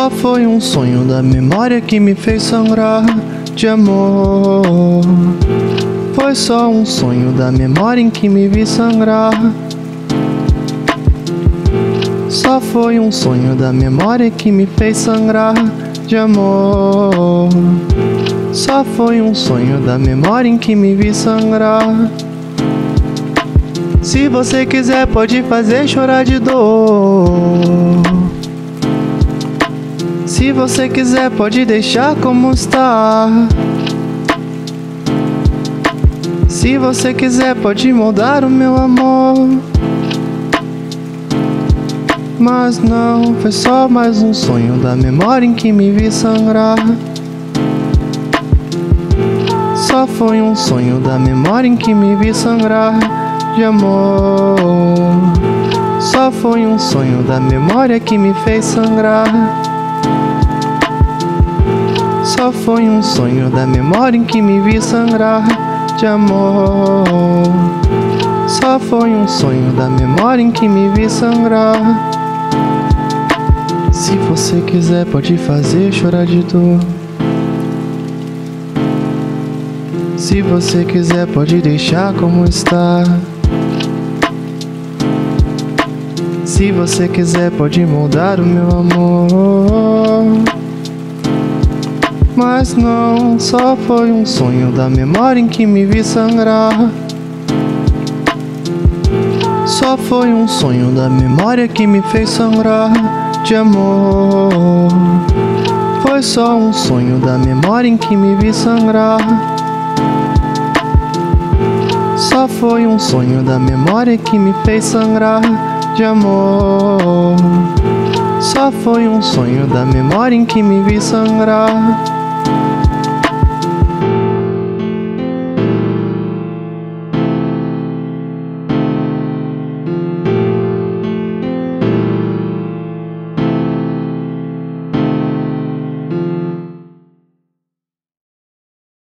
Só foi um sonho da memória que me fez sangrar de amor. Foi só um sonho da memória em que me vi sangrar. Só foi um sonho da memória que me fez sangrar de amor. Só foi um sonho da memória em que me vi sangrar. Se você quiser pode fazer chorar de dor. Se você quiser pode deixar como está. Se você quiser pode moldar o meu amor. Mas não, foi só mais um sonho da memória em que me vi sangrar. Só foi um sonho da memória em que me vi sangrar de amor. Só foi um sonho da memória que me fez sangrar. Só foi um sonho da memória em que me vi sangrar de amor. Só foi um sonho da memória em que me vi sangrar. Se você quiser pode fazer chorar de dor. Se você quiser pode deixar como está. Se você quiser pode moldar o meu amor. Mas não, só foi um sonho da memória em que me vi sangrar. Só foi um sonho da memória que me fez sangrar de amor. Foi só um sonho da memória em que me vi sangrar. Só foi um sonho da memória que me fez sangrar de amor. Só foi um sonho da memória em que me vi sangrar.